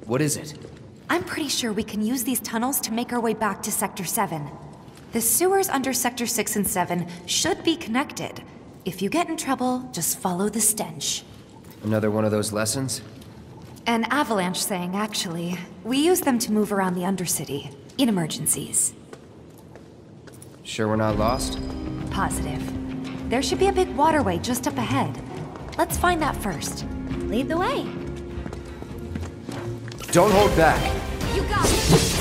What is it? I'm pretty sure we can use these tunnels to make our way back to Sector 7. The sewers under Sector 6 and 7 should be connected. If you get in trouble, just follow the stench. Another one of those lessons? An avalanche thing, actually. We use them to move around the Undercity, in emergencies. Sure we're not lost? Positive. There should be a big waterway just up ahead. Let's find that first. Lead the way. Don't hold back. You got it.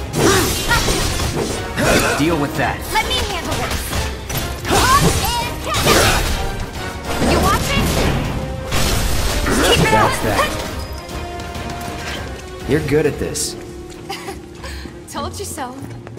Deal with that. Let me handle this. And catch. You watching? Keep it That's up. that. You're good at this. Told you so.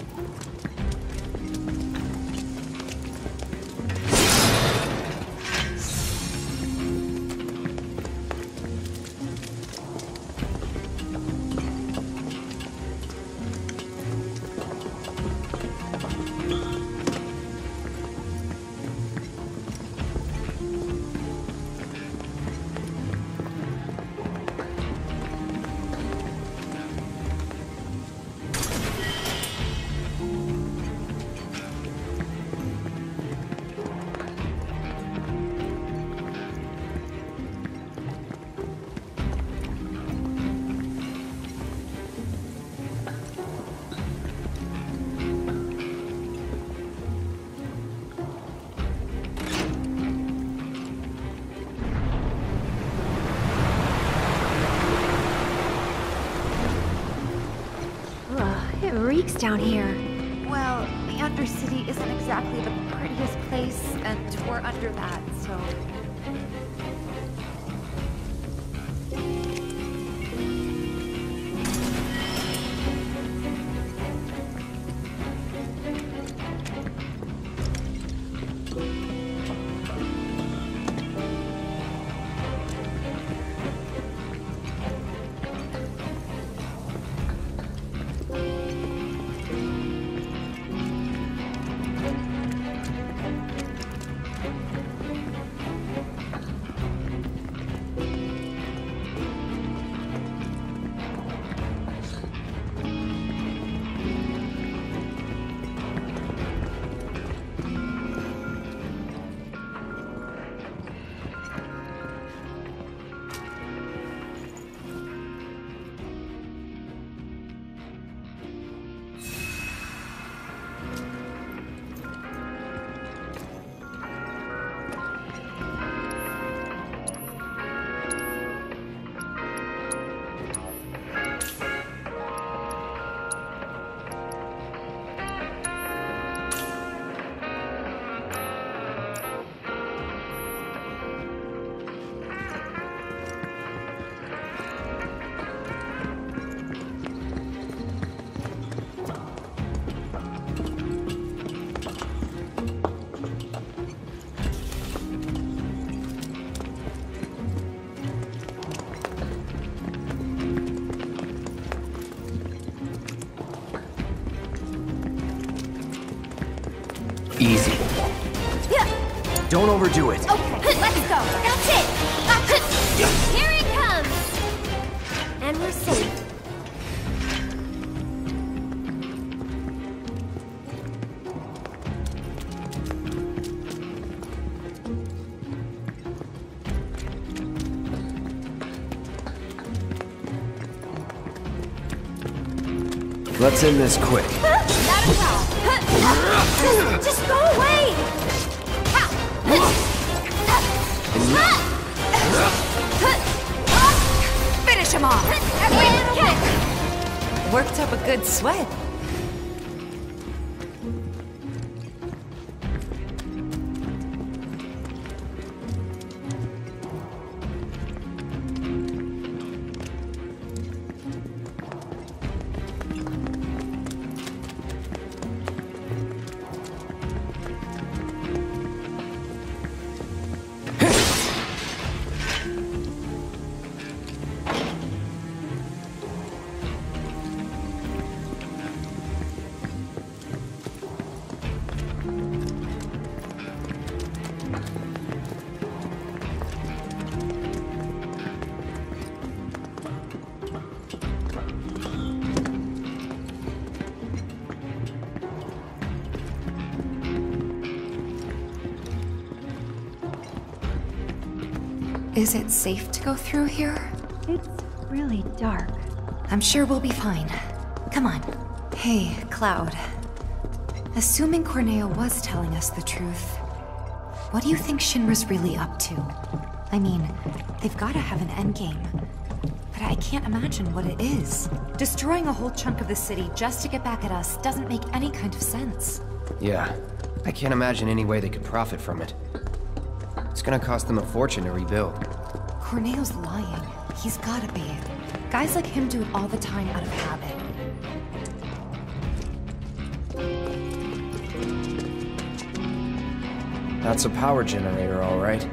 It reeks down here. Well, the Undercity isn't exactly the prettiest place, and we're under that, so... Easy. Don't overdo it. Okay, let's go. That's it. Here it comes. And we're safe. Let's end this quick. Not a problem. Just go away. Finish him off! Worked up a good sweat. Is it safe to go through here? It's really dark. I'm sure we'll be fine. Come on. Hey, Cloud. Assuming Corneo was telling us the truth, what do you think Shinra's really up to? I mean, they've gotta have an endgame. But I can't imagine what it is. Destroying a whole chunk of the city just to get back at us doesn't make any kind of sense. Yeah, I can't imagine any way they could profit from it. It's gonna cost them a fortune to rebuild. Corneo's lying. He's gotta be. Guys like him do it all the time out of habit. That's a power generator, all right.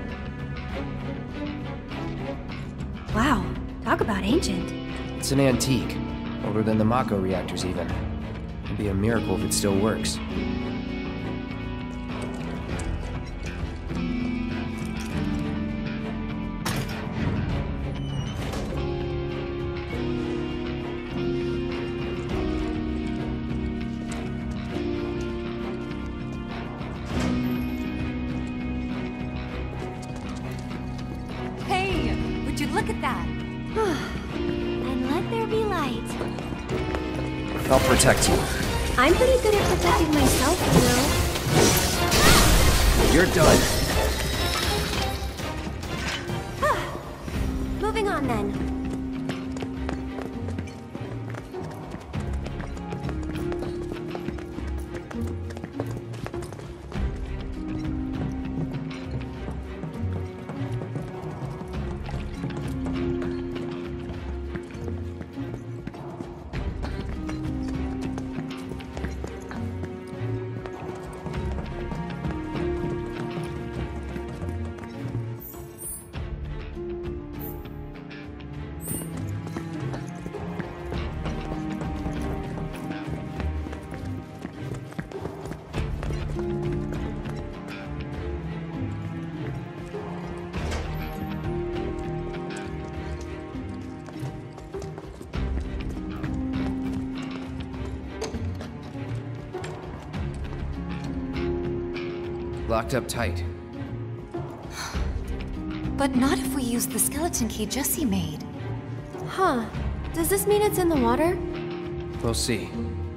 Wow, talk about ancient. It's an antique, older than the Mako reactors even. It'd be a miracle if it still works. Hey, would you look at that? And let there be light. I'll protect you. I'm pretty good at protecting myself, you You're done. know. Moving on then. Locked up tight. But not if we use the skeleton key Jesse made. Huh. Does this mean it's in the water? We'll see.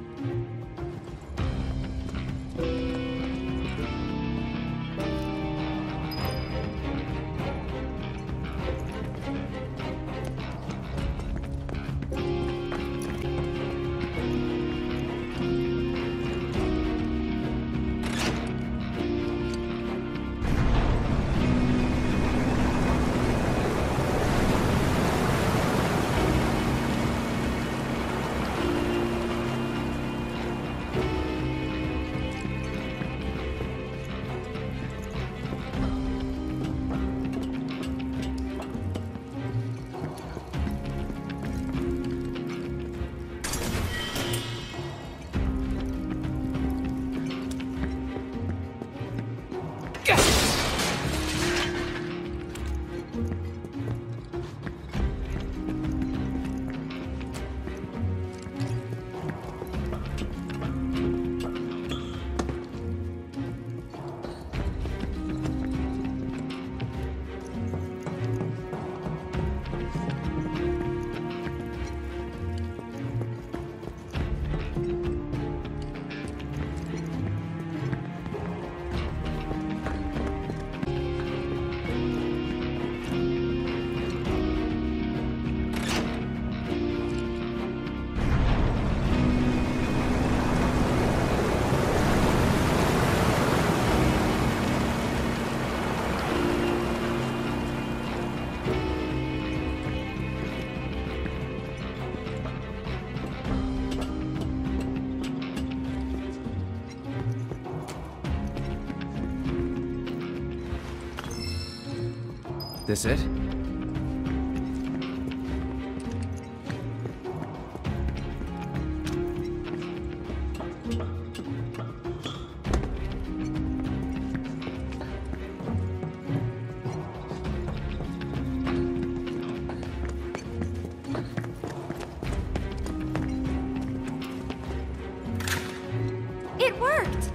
This it? It worked!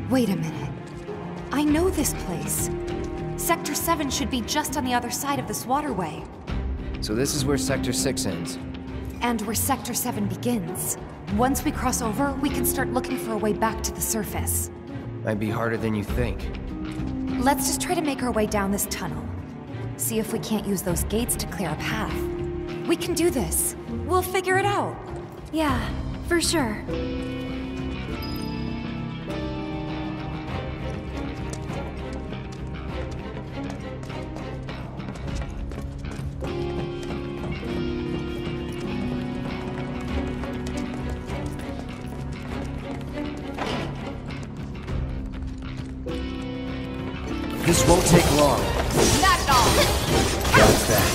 Wait a minute. I know this place. Sector 7 should be just on the other side of this waterway. So this is where Sector 6 ends. And where Sector 7 begins. Once we cross over, we can start looking for a way back to the surface. Might be harder than you think. Let's just try to make our way down this tunnel. See if we can't use those gates to clear a path. We can do this. We'll figure it out. Yeah, for sure. This won't take long. Not at all. That's that.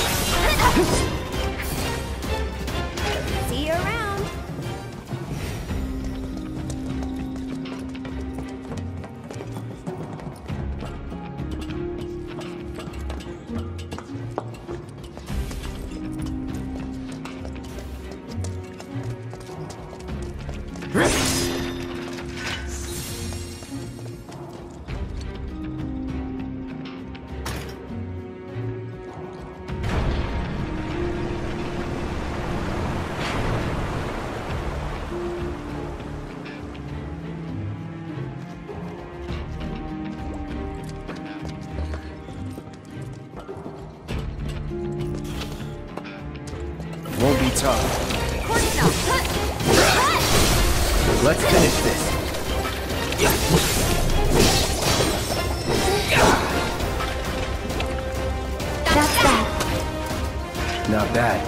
See you around. Won't be tough. Let's finish this. That's that. Not bad.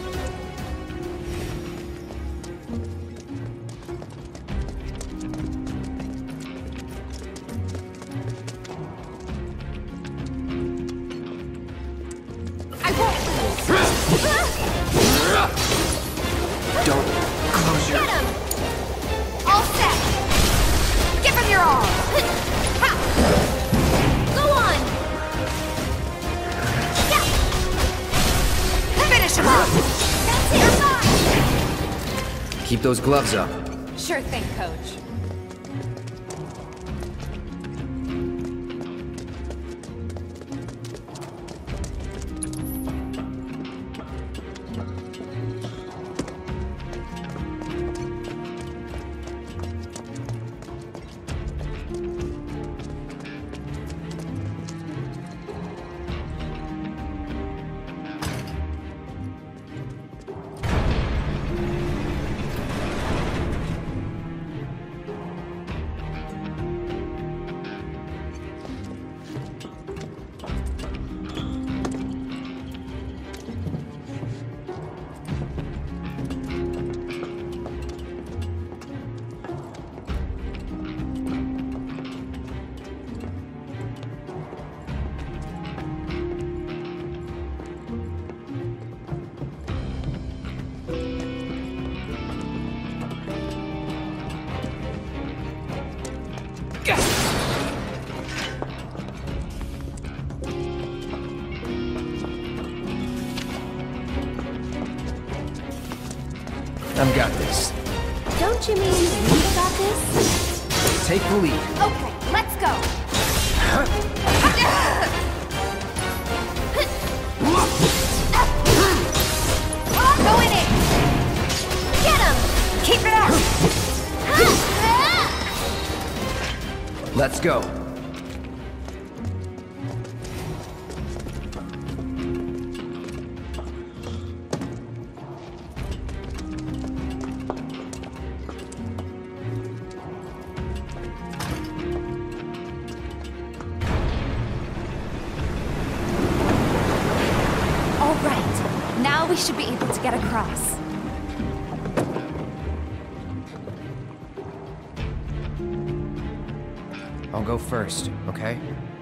I won't lose. Don't close your... Get him! All set! Give him your all! Ha! Go on! Yeah! Finish him off! That's it! You're fine! Keep those gloves up. Sure thing, Coach. I've got this. Don't you mean we got this? Take the lead. Okay, let's go! Go in it! Get him! Keep it up! Let's go. All right. Now we should be able to get across. I'll go first, okay?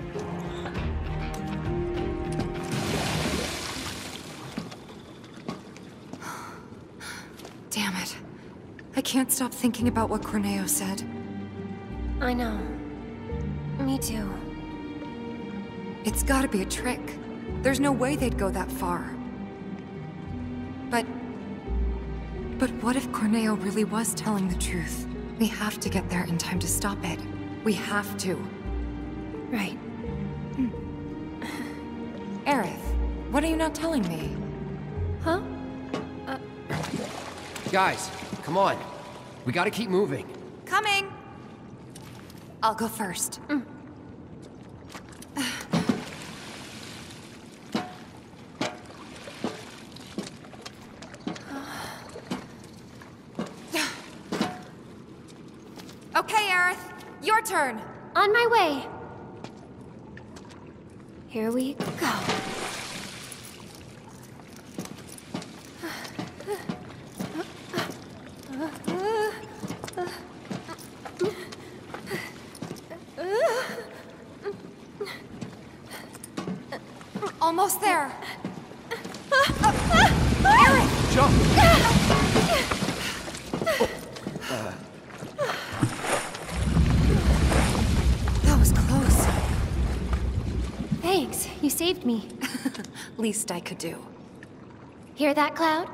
Damn it. I can't stop thinking about what Corneo said. I know. Me too. It's gotta be a trick. There's no way they'd go that far. But what if Corneo really was telling the truth? We have to get there in time to stop it. We have to. Right. Aerith, what are you not telling me? Huh? Guys, come on. We gotta keep moving. Coming! I'll go first. Okay, Aerith, your turn. On my way. Here we go. Almost there. Aerith! Jump! That was close. Thanks, you saved me. Least I could do. Hear that, Cloud?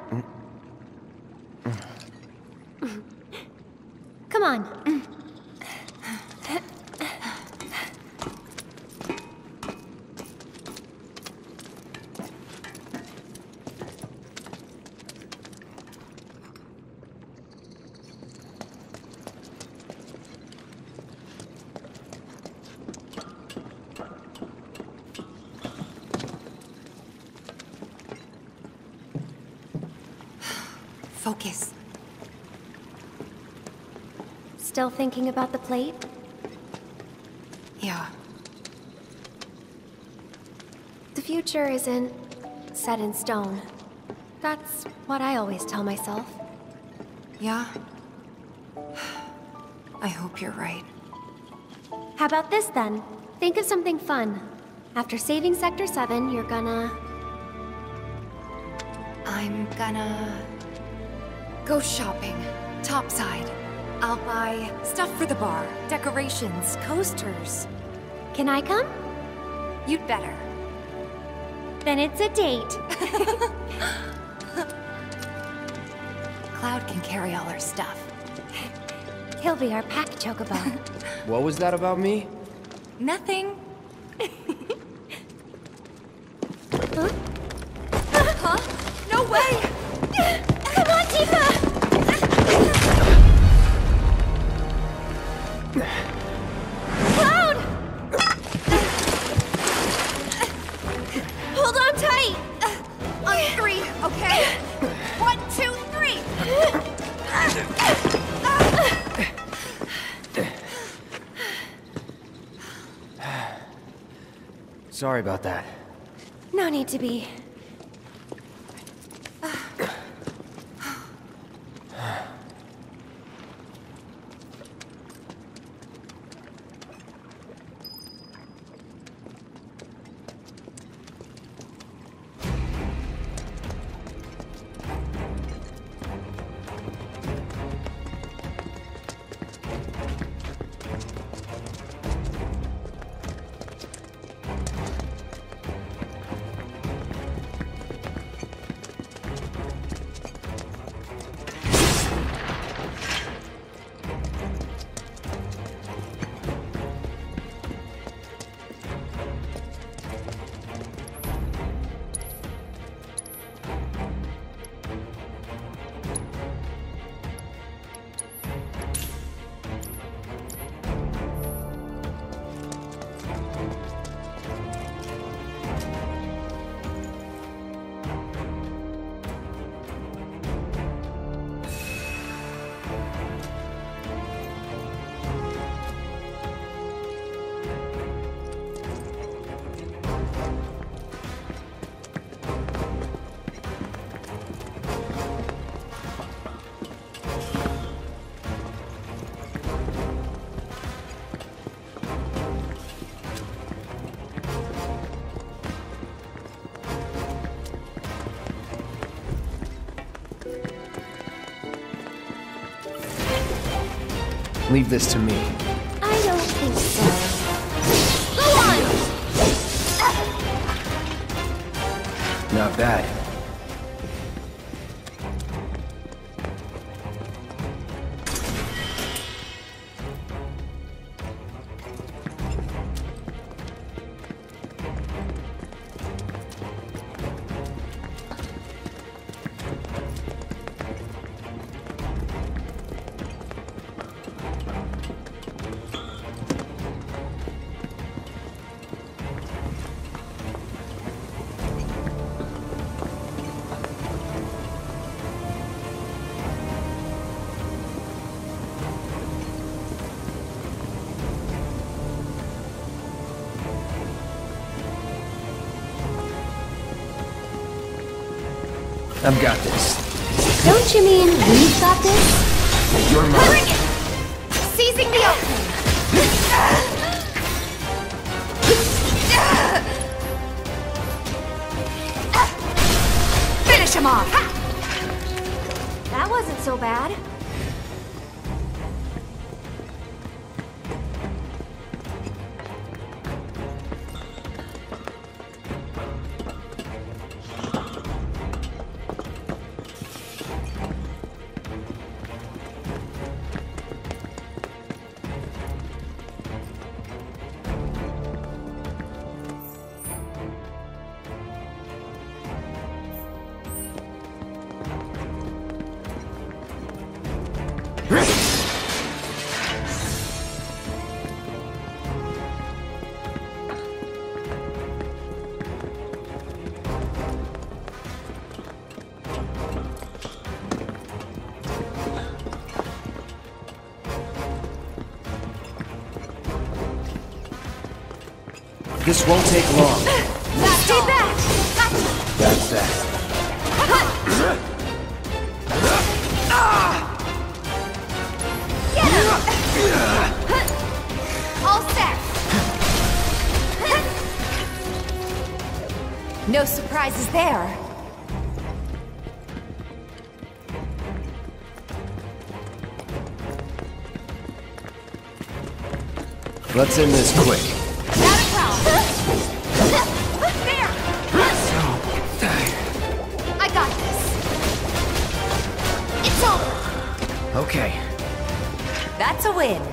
Come on. Focus. Still thinking about the plate? Yeah. The future isn't set in stone. That's what I always tell myself. Yeah? I hope you're right. How about this then? Think of something fun. After saving Sector 7, you're gonna... I'm gonna... go shopping. Topside. I'll buy stuff for the bar, decorations, coasters. Can I come? You'd better. Then it's a date. Cloud can carry all our stuff. He'll be our pack chocobo. What was that about me? Nothing. Huh? Huh? No way! Come on, Tifa! Cloud! Hold on tight! On three, okay? 1, 2, 3! Sorry about that. No need to be. Leave this to me. I don't think so. Go on! Not bad. I've got this. Don't you mean we've got this? You're mine. Bring it! Seizing the opening! Finish him off! That wasn't so bad. This won't take long. Stay back! Gotcha! That's that. Get him! All set! No surprises there. Let's end this quick. Not a problem. There! I got this. It's over. Okay. That's a win.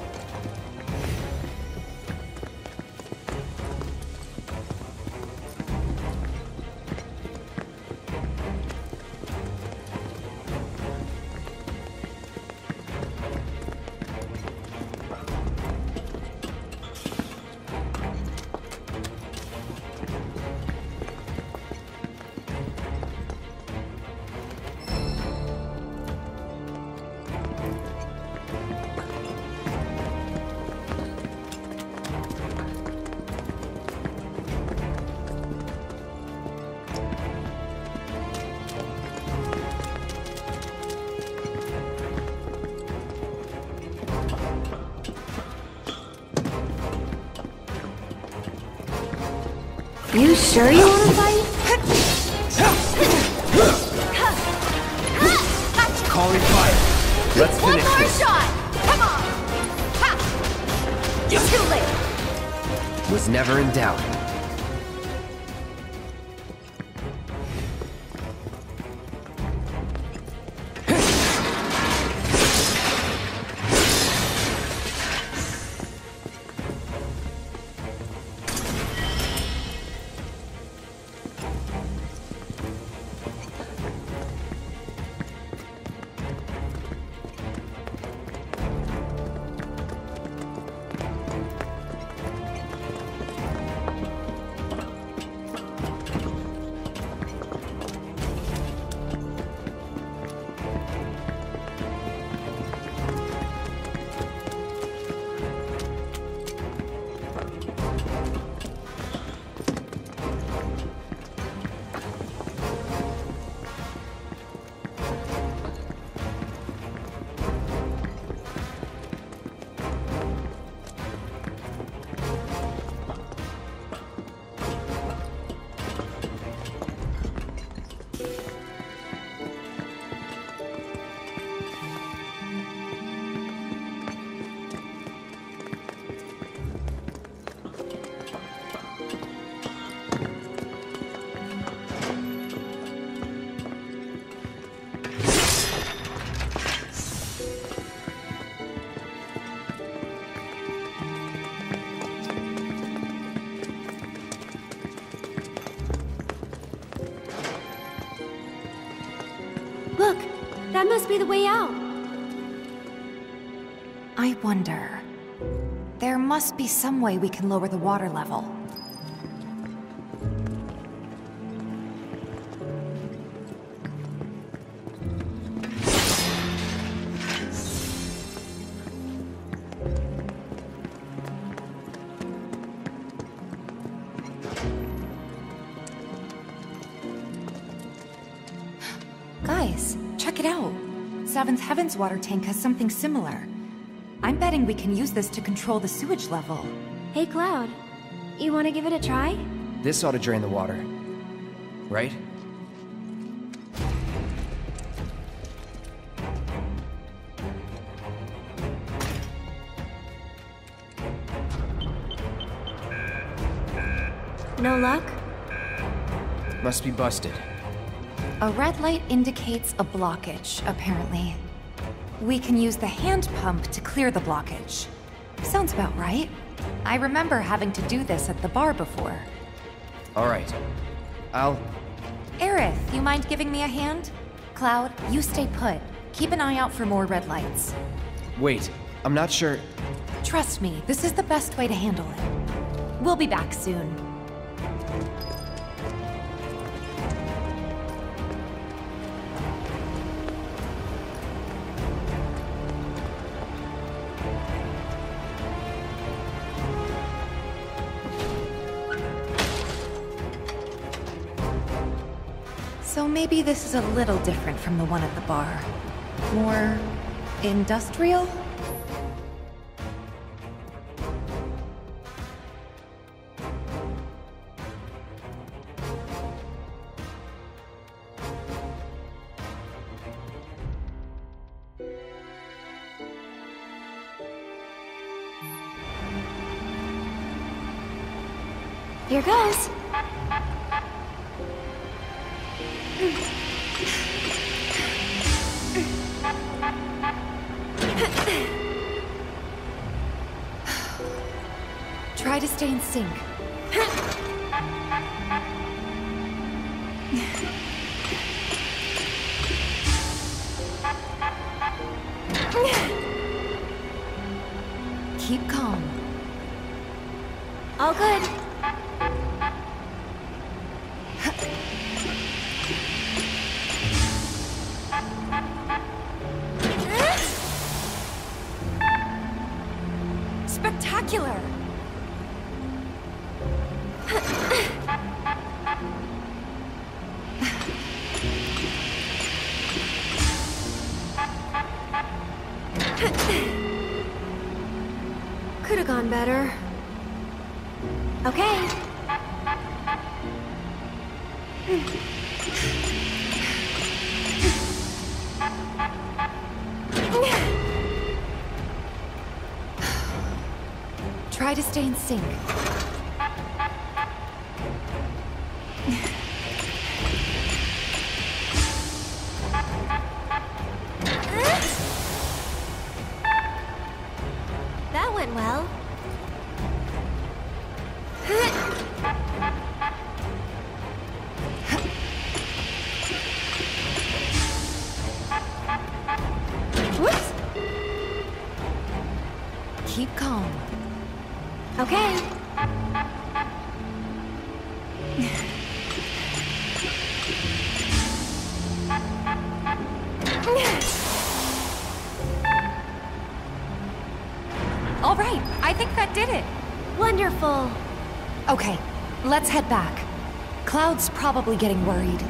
You sure you want to fight? Calling fire. Let's One finish more this. shot! Come on! Ha! It's too late! Was never in doubt. Look, that must be the way out. I wonder. There must be some way we can lower the water level. Guys, check it out. Seventh Heaven's water tank has something similar. I'm betting we can use this to control the sewage level. Hey, Cloud. You want to give it a try? This ought to drain the water. Right? No luck? Must be busted. A red light indicates a blockage, apparently. We can use the hand pump to clear the blockage. Sounds about right. I remember having to do this at the bar before. Alright. I'll... Aerith, you mind giving me a hand? Cloud, you stay put. Keep an eye out for more red lights. Wait, I'm not sure... Trust me, this is the best way to handle it. We'll be back soon. So maybe this is a little different from the one at the bar. More... industrial? Here goes. Try to stay in sync. Keep calm. All good. Spectacular! Could have gone better. Okay. Try to stay in sync. That went well. Whoops! Keep calm. Okay. All right, I think that did it. Wonderful. Okay, let's head back. Cloud's probably getting worried.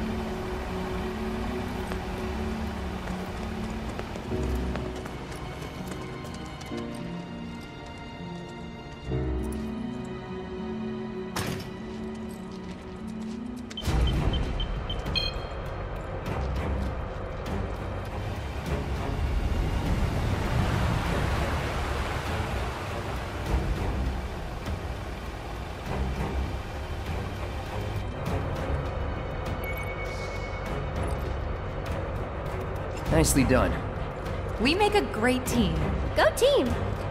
Nicely done. We make a great team. Go team.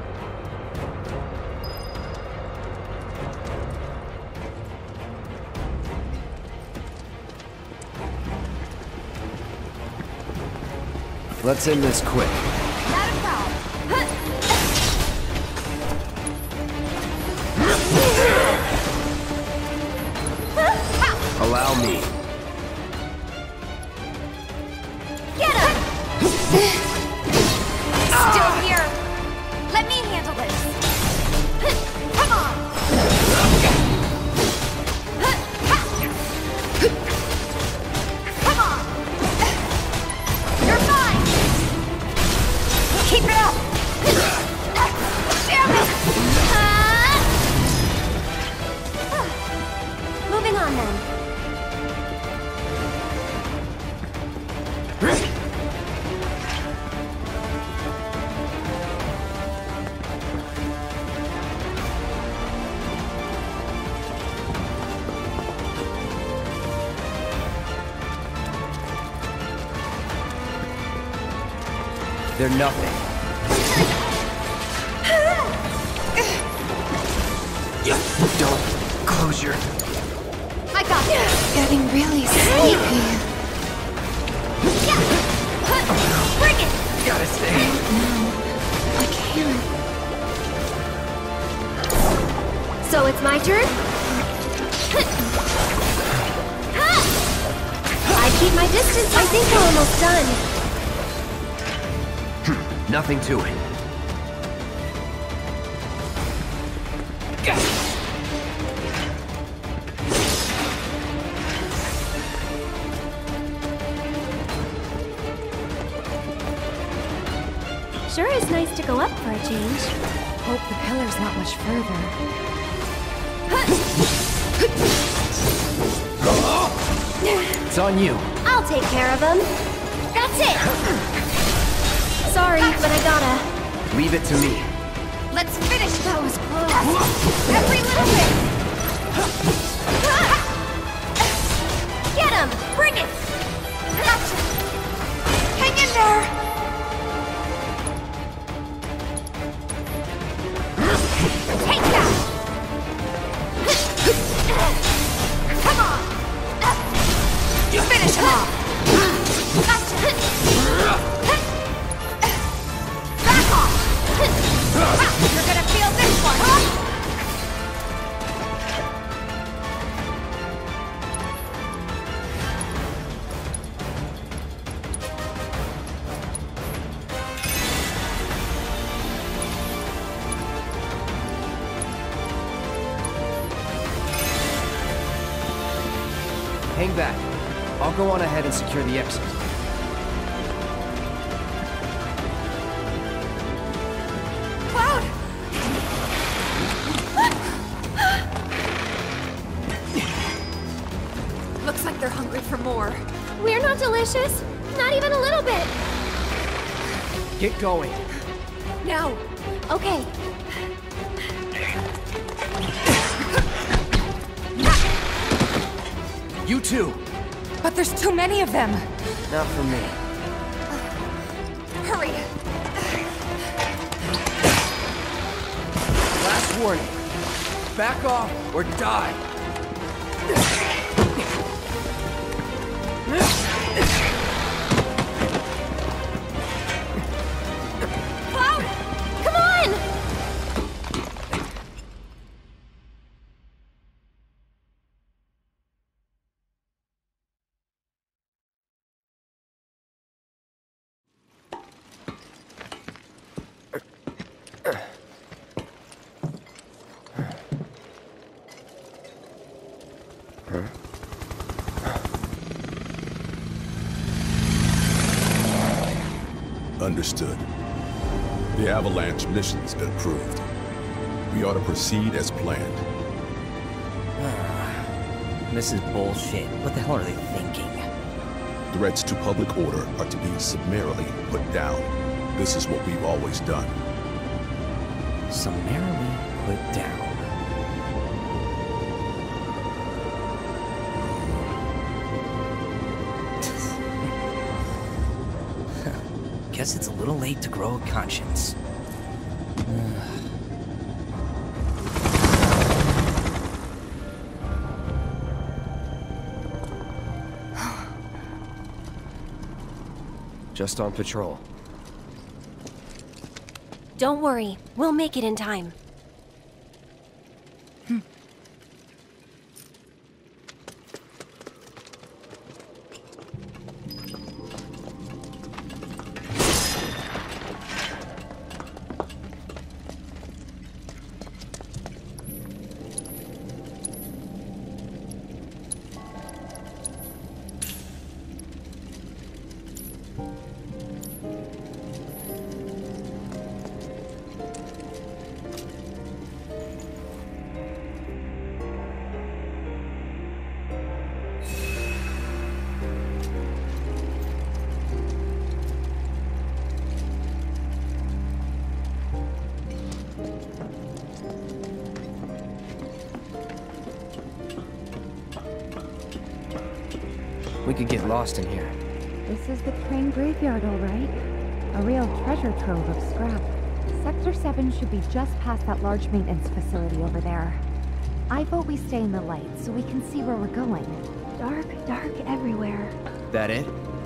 Let's end this quick. Not a problem. Allow me. Get him! Still here. Let me handle this. Come on. Come on. They're nothing. Don't close your... I got this. Getting really sleepy. Bring it! Gotta stay. I can't. So it's my turn? I keep my distance. I think we're almost done. Nothing to it. Sure is nice to go up for a change. Hope the pillar's not much further. It's on you. I'll take care of him. That's it! Sorry, but I gotta. Leave it to me. Let's finish! That was close. Every little bit! Get him! Bring it! Gotcha! Hang in there! Take that! Come on! Finish him off! Gotcha! Back off! You're gonna feel this one! Hang back. I'll go on ahead and secure the exit. Cloud! Looks like they're hungry for more. We're not delicious. Not even a little bit. Get going. Now. Okay. You too. But there's too many of them. Not for me. Hurry. Last warning. Back off or die. Cloud! Come on! Understood. The Avalanche mission's been approved. We ought to proceed as planned. This is bullshit. What the hell are they thinking? Threats to public order are to be summarily put down. This is what we've always done. Summarily put down. Guess it's a little late to grow a conscience. Just on patrol. Don't worry. We'll make it in time. We could get lost in here. This is the train graveyard, all right. A real treasure trove of scrap. Sector 7 should be just past that large maintenance facility over there. I vote we stay in the light so we can see where we're going. Dark, dark everywhere. That it?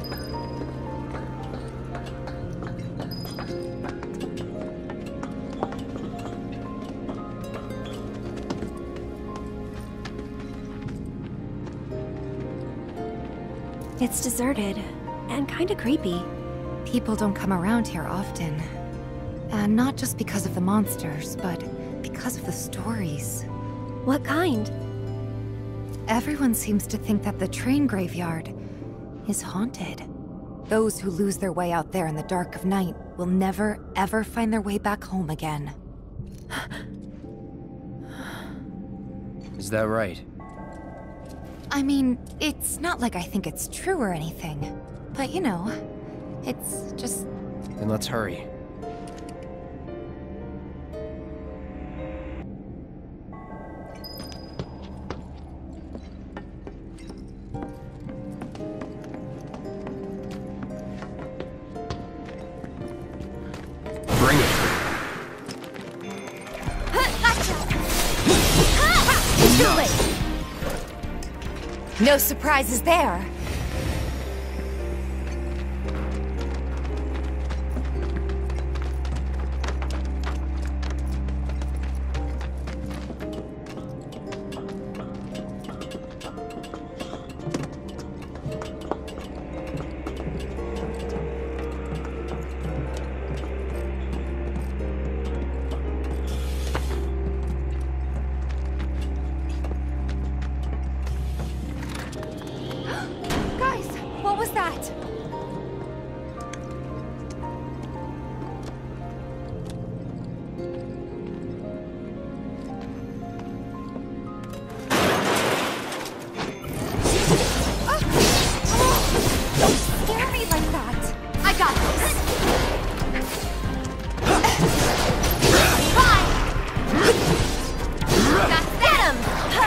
It's deserted, and kinda creepy. People don't come around here often. And not just because of the monsters, but because of the stories. What kind? Everyone seems to think that the train graveyard is haunted. Those who lose their way out there in the dark of night will never, ever find their way back home again. Is that right? I mean, it's not like I think it's true or anything. But you know, it's just... Then let's hurry. Bring it. Too late! No surprises there. Guys, what was that? Don't scare me like that. I got this. Fine. Get him.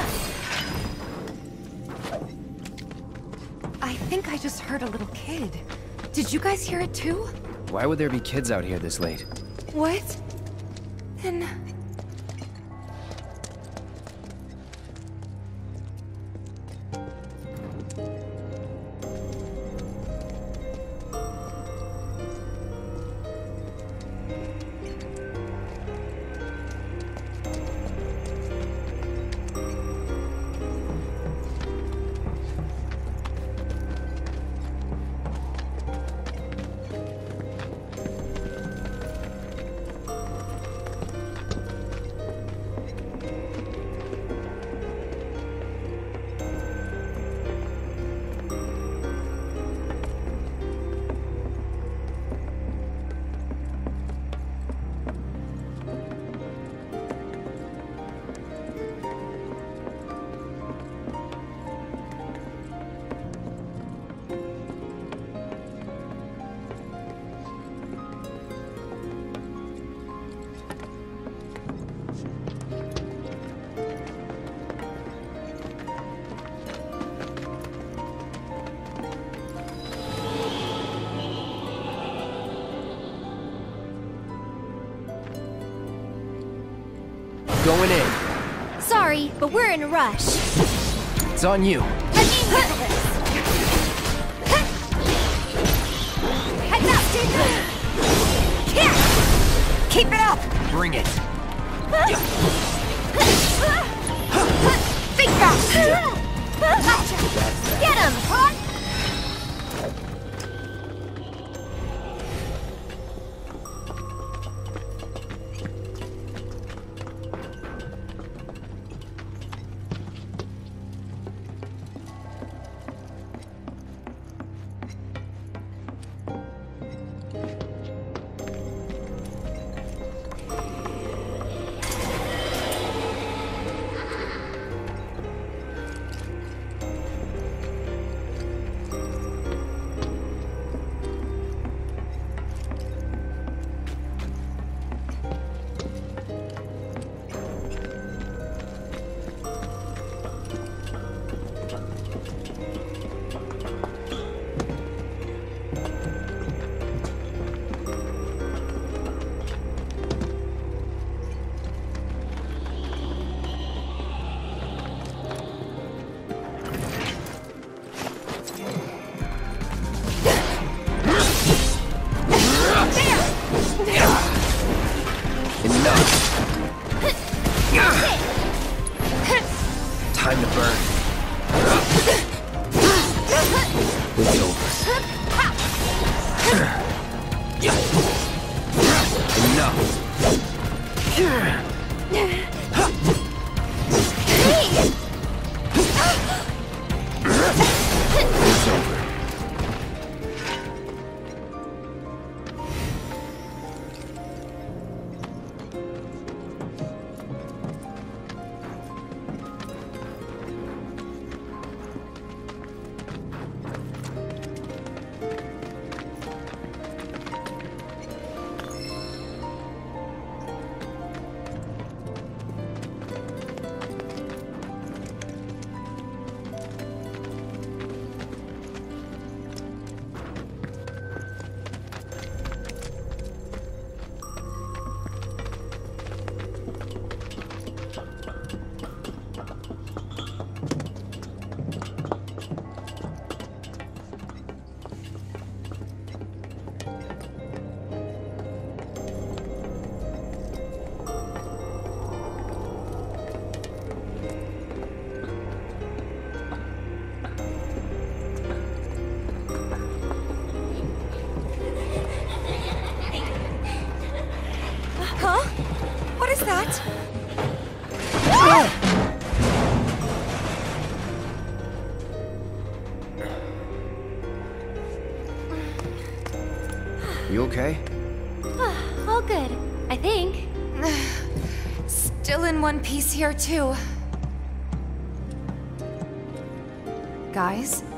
I think I just heard a little kid. Did you guys hear it too? Why would there be kids out here this late? What? Then... Going in. Sorry, but we're in a rush. It's on you. Let me handle this. Heads up, Jason! Here! Keep it up! Bring it. Think fast! Get him! Enough. It's over. What is that? You okay? All good, I think. Still in one piece here, too. Guys?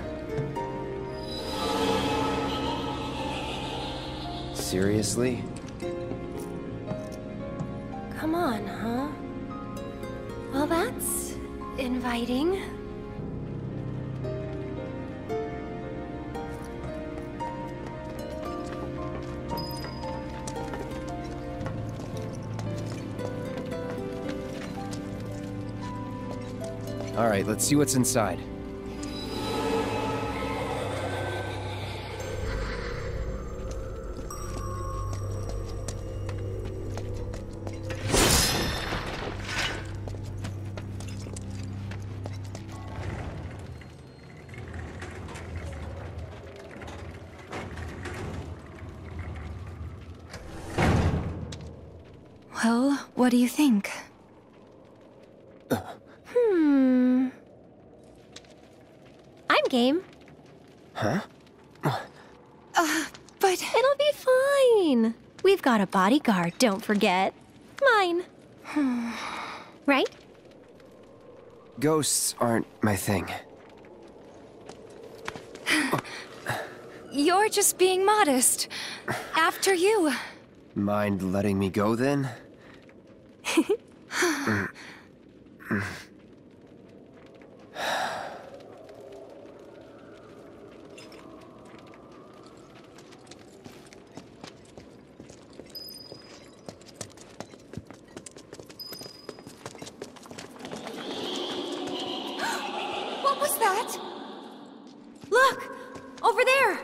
Seriously? Come on, huh? Well, that's inviting. All right, let's see what's inside. Well, what do you think? I'm game. Huh? But... It'll be fine. We've got a bodyguard, don't forget. Mine. Right? Ghosts aren't my thing. You're just being modest. After you. Mind letting me go then? What was that? Look! Over there!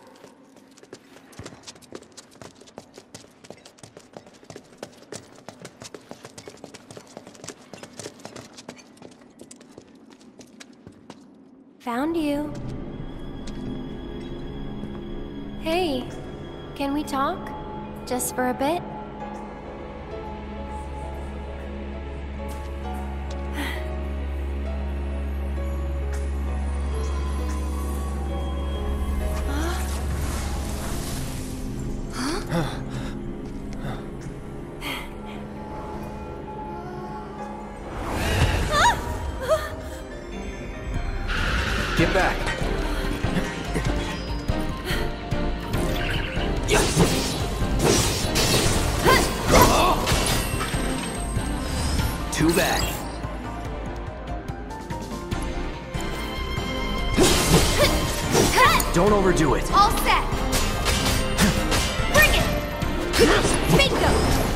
Found you. Hey, can we talk? Just for a bit? Get back! Too bad. Don't overdo it. All set! Bring it! Bingo!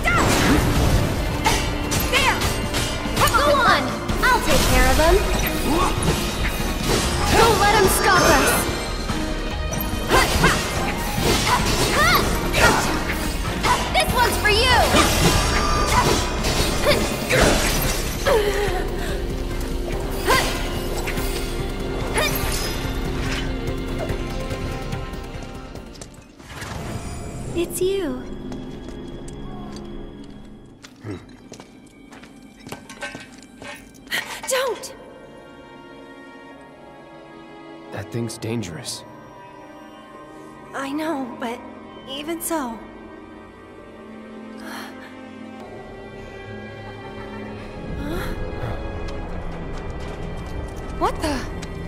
There! Go on! I'll take care of them! Don't let him stop us! This one's for you! It's you. Don't! That thing's dangerous. I know, but even so... What the?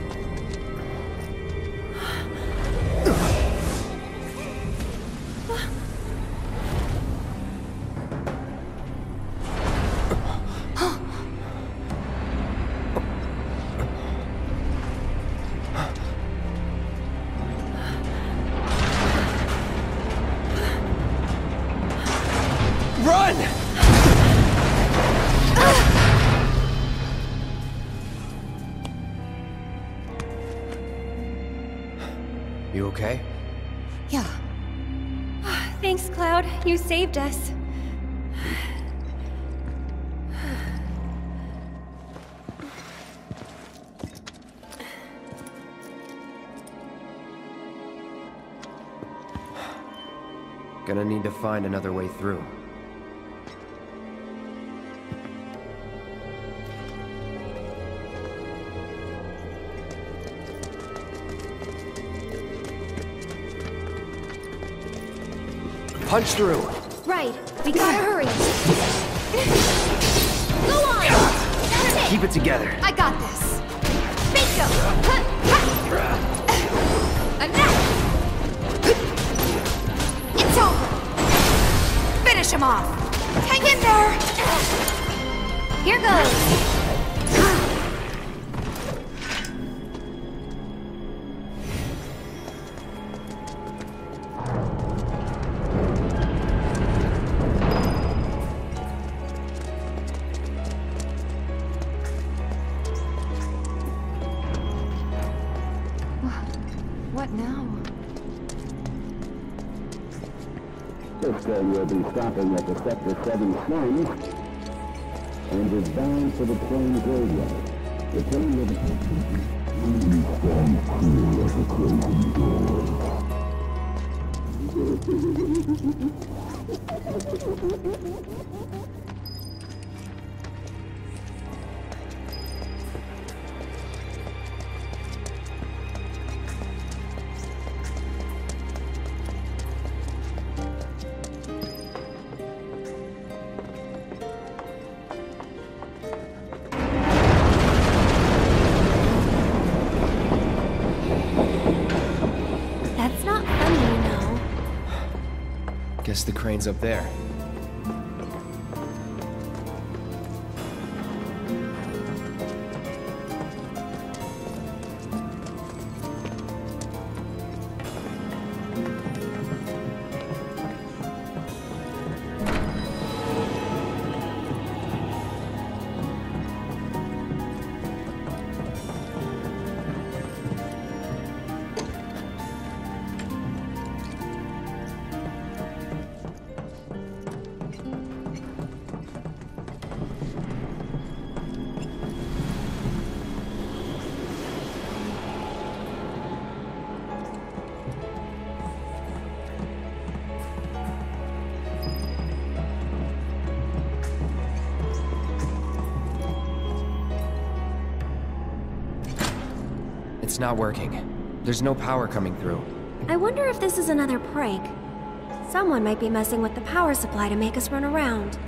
Run! You okay? Yeah. Thanks, Cloud. You saved us. Gonna need to find another way through. Punch through! Right. We gotta hurry. Go on! That's it! Keep it together. I got this. Bingo! Enough! It's over! Finish him off! Hang in there! Here goes! What now? Cisco will be stopping at the Sector 7 slums and is bound for the train graveyard. The train will be... Please stand clear of the closing doors. That's not funny, you know. Guess the crane's up there. It's not working. There's no power coming through. I wonder if this is another prank. Someone might be messing with the power supply to make us run around.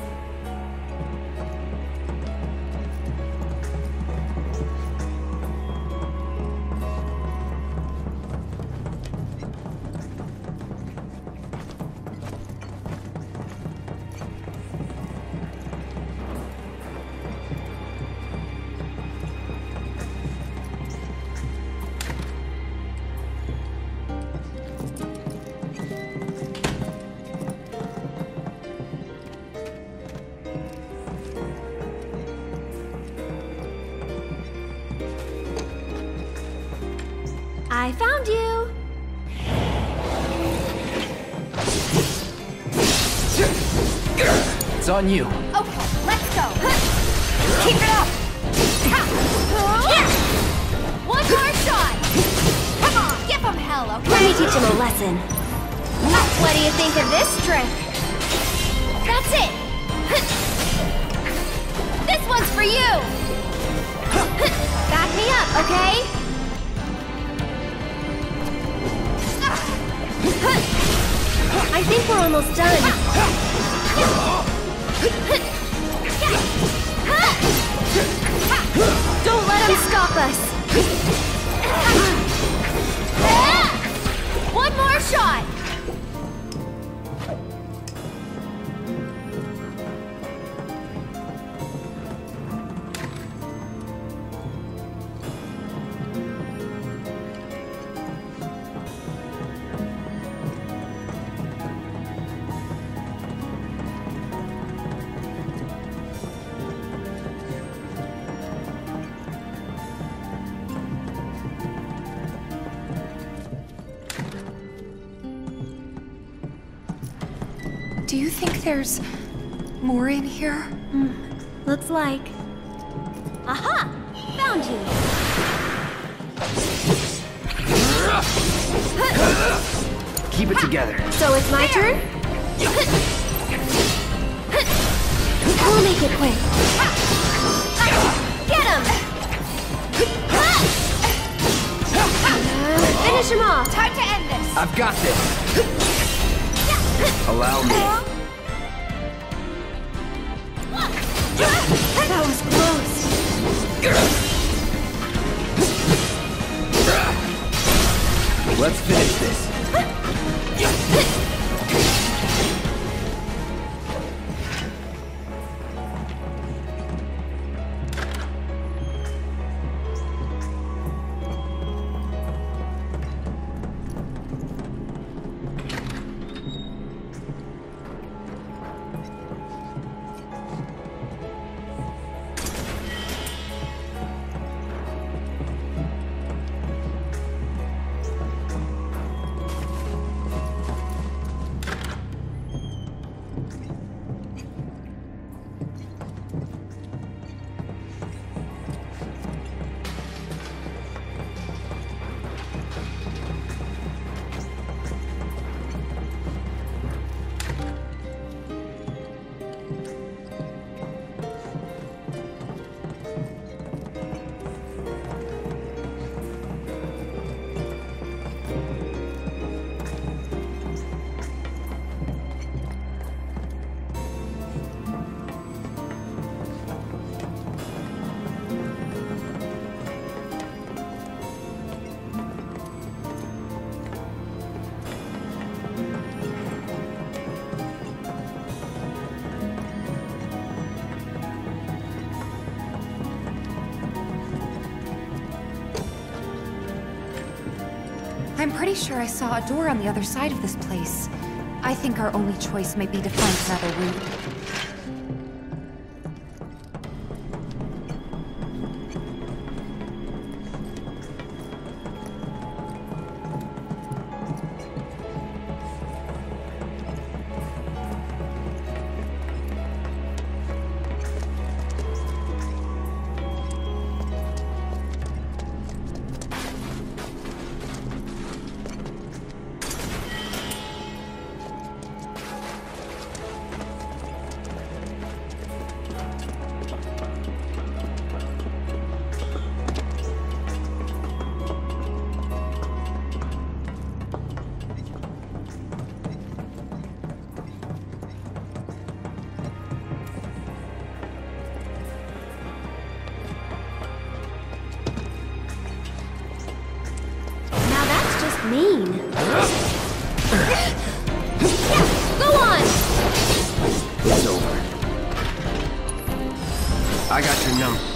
I found you! It's on you. Okay, let's go! Keep it up! One more shot! Come on, give him hell, okay? Let me teach him a lesson. What do you think of this trick? That's it! This one's for you! Back me up, okay? I think we're almost done. Don't let him stop us! One more shot! Do you think there's more in here? Looks like... Aha! Found you! Keep it together. So it's my turn? We'll make it quick. Get him! Finish him off! Time to end this! I've got this. Allow me. That was close. Let's finish this. I'm pretty sure I saw a door on the other side of this place. I think our only choice might be to find another route. Mean. Go on! It's over. I got your number.